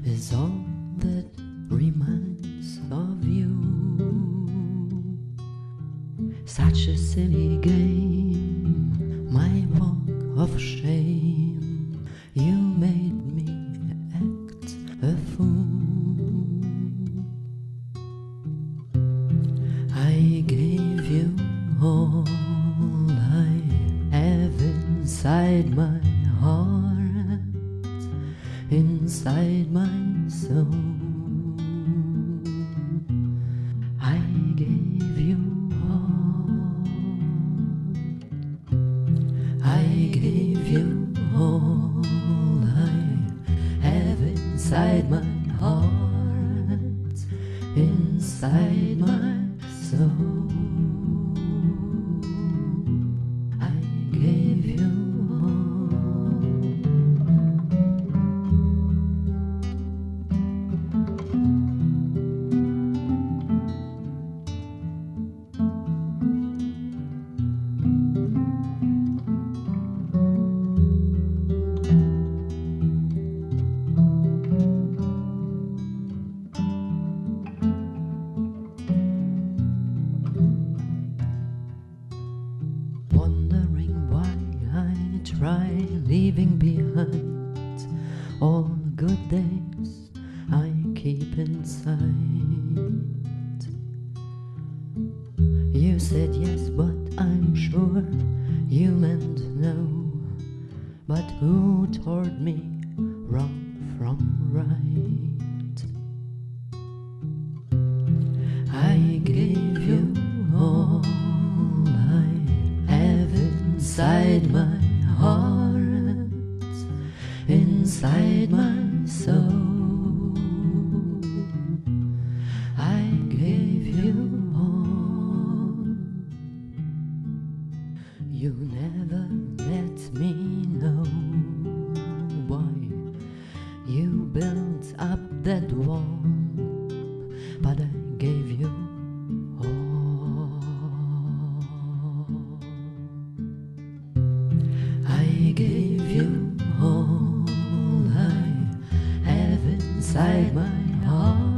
is all that reminds of you. Such a silly game, my walk of shame. You made me act a fool. I gave you all I have inside my heart, inside my soul. I gave you all. I gave you all I have inside my heart, inside my soul. I gave you try leaving behind all good days I keep inside. You said yes, but I'm sure you meant no. But who told me wrong from right? I gave you all I have inside my heart, inside my soul. I gave you all. You never let me know why you built up that wall, but I gave you all. I gave you all I have inside my heart,